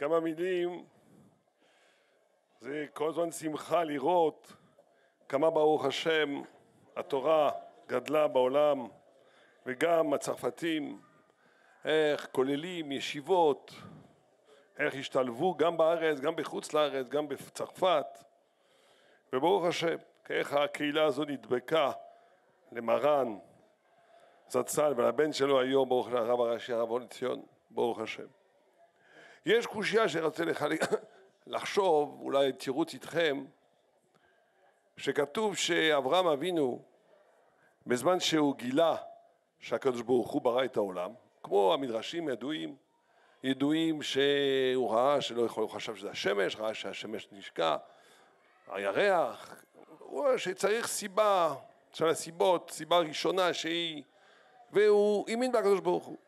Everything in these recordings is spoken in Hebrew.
כמה מילים, זה כל הזמן שמחה לראות כמה ברוך השם התורה גדלה בעולם, וגם הצרפתים, איך כוללים ישיבות, איך השתלבו גם בארץ, גם בחוץ לארץ, גם בצרפת, וברוך השם, איך הקהילה הזו נדבקה למרן זצ"ל ולבן שלו היום, ברוך הרב הראשי הרב און ציון, ברוך השם. יש קושיה שרצה לחשוב, אולי תירוץ איתכם, שכתוב שאברהם אבינו, בזמן שהוא גילה שהקדוש ברוך הוא ברא את העולם, כמו המדרשים ידועים שהוא ראה שלא יכול, הוא חשב שזה השמש, ראה שהשמש נשקע, הירח, הוא רואה שצריך סיבה של הסיבות, סיבה ראשונה שהיא, והוא האמין בקדוש ברוך הוא.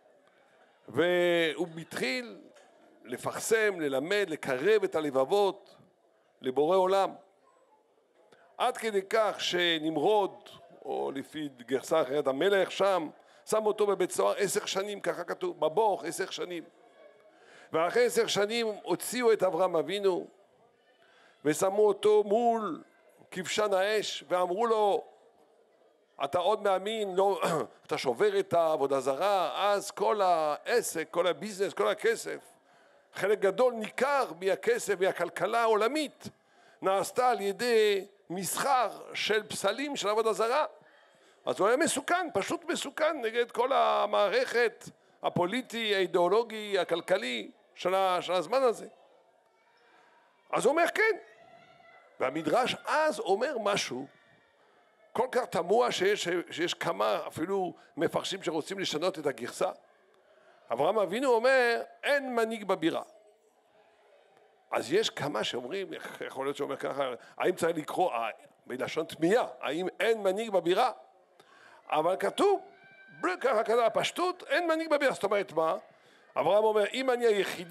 והוא מתחיל לפרסם, ללמד, לקרב את הלבבות לבורא עולם. עד כדי כך שנמרוד, או לפי גרסה אחרת, המלך שם, שם אותו בבית סוהר 10 שנים, ככה כתוב, בבור 10 שנים. ואחרי 10 שנים הוציאו את אברהם אבינו, ושמו אותו מול כבשן האש, ואמרו לו, אתה עוד מאמין, לא, אתה שובר את העבודה זרה, אז כל העסק, כל הביזנס, כל הכסף, חלק גדול ניכר מהכסף והכלכלה העולמית, נעשתה על ידי מסחר של פסלים של עבודה זרה. אז הוא היה מסוכן, פשוט מסוכן נגד כל המערכת הפוליטי, האידיאולוגי, הכלכלי של הזמן הזה. אז הוא אומר כן, והמדרש אז אומר משהו כל כך תמוה שיש כמה אפילו מפרשים שרוצים לשנות את הגרסה. אברהם אבינו אומר אין מנהיג בבירה. אז יש כמה שאומרים, יכול להיות שאומר ככה, האם צריך לקרוא בלשון תמיהה, האם אין מנהיג בבירה? אבל כתוב, ככה כזה הפשטות, אין מנהיג בבירה. זאת אומרת מה? אברהם אומר, אם אני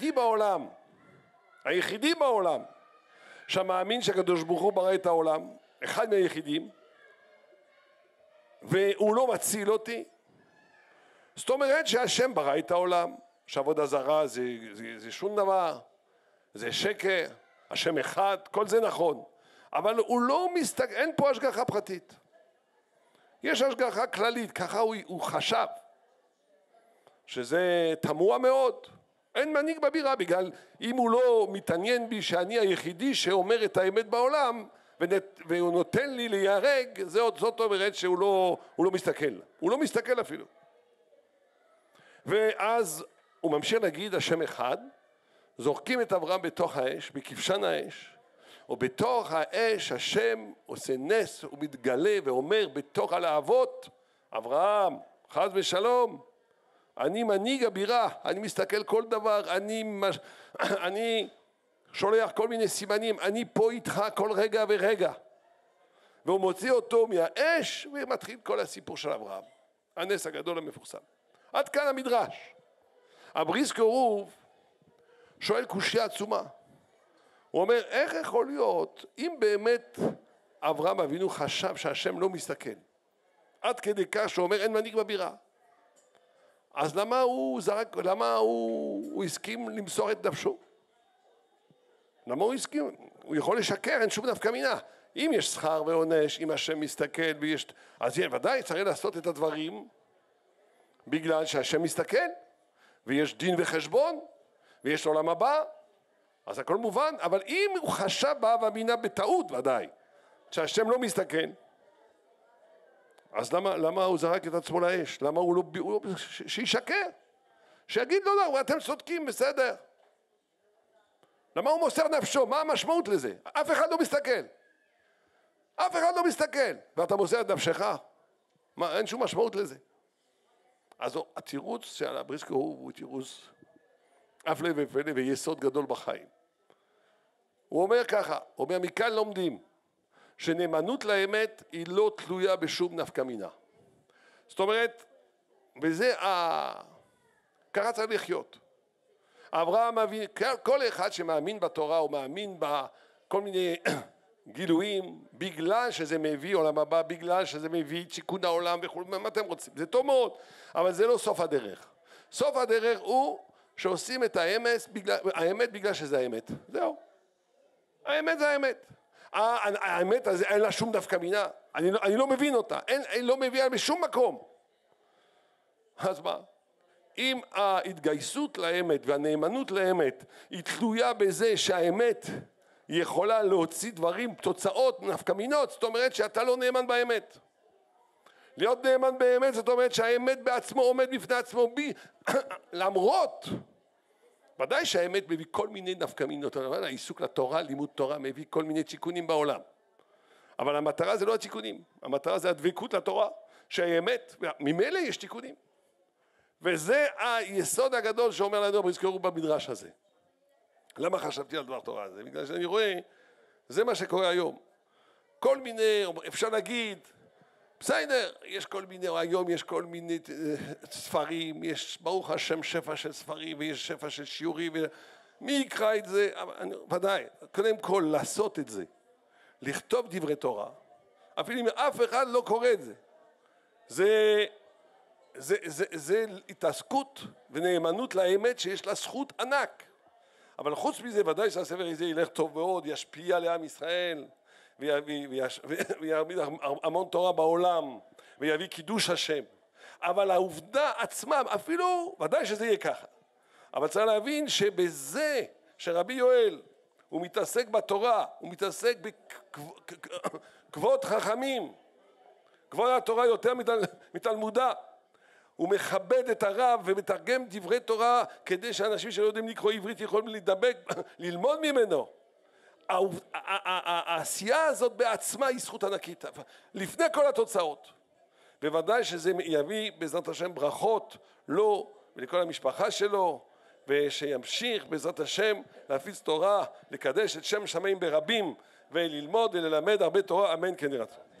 היחידי בעולם, שמאמין שהקדוש ברוך הוא ברא את העולם, אחד מהיחידים, והוא לא מציל אותי, זאת אומרת שהשם ברא את העולם, שעבודה זרה זה שום דבר, זה שקר, השם אחד, כל זה נכון, אבל הוא לא מסתכל, אין פה השגחה פרטית, יש השגחה כללית, ככה הוא חשב, שזה תמוה מאוד, אין מנהיג בבירה, בגלל אם הוא לא מתעניין בי שאני היחידי שאומר את האמת בעולם, והוא נותן לי להיהרג, זאת אומרת שהוא לא מסתכל, הוא לא מסתכל אפילו. ואז הוא ממשיך להגיד השם אחד, זורקים את אברהם בתוך האש, בכבשן האש, ובתוך האש השם עושה נס, הוא מתגלה ואומר בתוך הלהבות, אברהם, חס ושלום, אני מנהיג הבירה, אני מסתכל כל דבר, אני שולח כל מיני סימנים, אני פה איתך כל רגע ורגע. והוא מוציא אותו מהאש, ומתחיל כל הסיפור של אברהם, הנס הגדול המפורסם. עד כאן המדרש. הבריסקר רוב שואל קושיה עצומה. הוא אומר, איך יכול להיות, אם באמת אברהם אבינו חשב שהשם לא מסתכל, עד כדי כך שהוא אומר, אין מנהיג בבירה. אז למה הוא הסכים למסור את נפשו? למה הוא הסכים? הוא יכול לשקר, אין שום נפקא מינה. אם יש שכר ועונש, אם השם מסתכל, אז ודאי צריך לעשות את הדברים, בגלל שהשם מסתכל, ויש דין וחשבון, ויש עולם הבא, אז הכל מובן, אבל אם הוא חשב ואמינה בטעות ודאי, שהשם לא מסתכל, אז למה הוא זרק את עצמו לאש? למה הוא לא שישקר? שיגיד לא, אתם צודקים, בסדר. למה הוא מוסר נפשו? מה המשמעות לזה? אף אחד לא מסתכל. אף אחד לא מסתכל. ואתה מוסר את נפשך? מה, אין שום משמעות לזה. אז התירוץ של הבריסקר הוא תירוץ הפלא ופלא ויסוד גדול בחיים. הוא אומר ככה, הוא אומר מכאן לומדים שנאמנות לאמת היא לא תלויה בשום נפקא מינה. זאת אומרת, וזה ככה צריך לחיות. אברהם אבינו, כל אחד שמאמין בתורה או מאמין בכל מיני גילויים, בגלל שזה מביא עולם הבא, בגלל שזה מביא תיקון העולם וכו', מה אתם רוצים? זה טוב מאוד, אבל זה לא סוף הדרך. סוף הדרך הוא שעושים את האמת בגלל שזה האמת. זהו. האמת זה האמת. האמת הזה אין לה שום דווקא מינה. אני לא מבין אותה. אני לא מביאה בשום מקום. אז מה? אם ההתגייסות לאמת והנאמנות לאמת היא תלויה בזה שהאמת יכולה להוציא דברים, תוצאות נפקמינות, זאת אומרת שאתה לא נאמן באמת. להיות נאמן באמת זאת אומרת שהאמת בעצמו עומד בפני עצמו למרות, ודאי שהאמת מביא כל מיני נפקמינות, העיסוק לתורה, לימוד תורה מביא כל מיני תיקונים בעולם, אבל המטרה זה לא התיקונים, המטרה זה הדבקות לתורה, שהאמת, ממילא יש תיקונים, וזה היסוד הגדול שאומר לנו, הזכרו במדרש הזה. למה חשבתי על דבר תורה הזה? בגלל שאני רואה, זה מה שקורה היום. כל מיני, אפשר להגיד, בסדר, יש כל מיני, היום יש כל מיני ספרים, יש ברוך השם שפע של ספרים, ויש שפע של שיעורים, מי יקרא את זה? ודאי, קודם כל לעשות את זה, לכתוב דברי תורה, אפילו אם אף אחד לא קורא את זה. זה התעסקות ונאמנות לאמת שיש לה זכות ענק. אבל חוץ מזה ודאי שהספר הזה ילך טוב מאוד, ישפיע לעם ישראל ויעמיד המון תורה בעולם ויביא קידוש השם. אבל העובדה עצמה, אפילו ודאי שזה יהיה ככה, אבל צריך להבין שבזה שרבי יואל הוא מתעסק בתורה, הוא מתעסק בכבוד חכמים, כבוד התורה יותר מתלמודה, הוא מכבד את הרב ומתרגם דברי תורה כדי שאנשים שלא יודעים לקרוא עברית יכולים להידבק, ללמוד ממנו. העשייה הזאת בעצמה היא זכות ענקית, לפני כל התוצאות. בוודאי שזה יביא בעזרת השם ברכות לו ולכל המשפחה שלו, ושימשיך בעזרת השם להפיץ תורה, לקדש את שם שמיים ברבים, וללמוד וללמד הרבה תורה, אמן כן יראה.